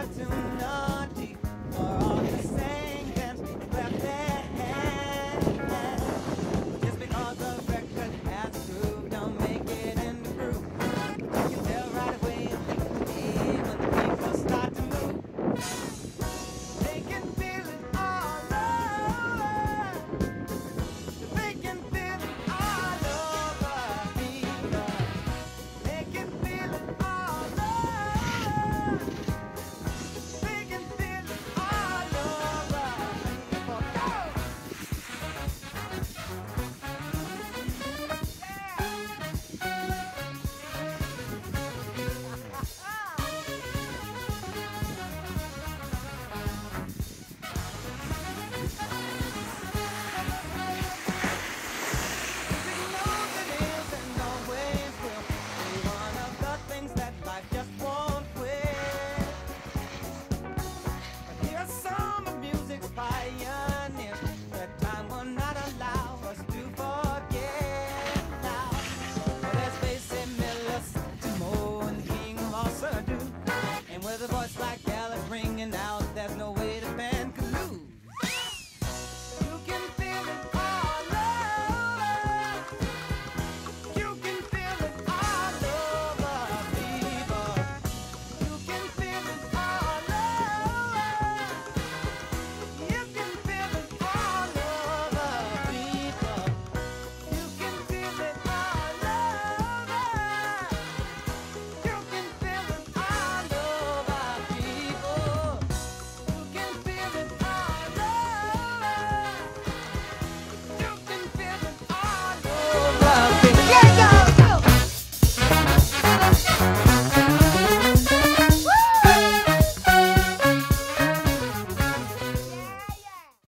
opportunity for all the singers clap their hands. Just because the record has a groove, don't make it in the groove. You can tell right away when the people start to move. They can feel it all over. They can feel it all over people. They can feel it all over. They can feel it all over people. Music knows it is and always will be one of the things that life just won't quit. But here's some of music's pioneers that time will not allow us to forget now. Well, there's Basie Miller, Timo, and the king of all Surdu, and with a voice like Ella ringing out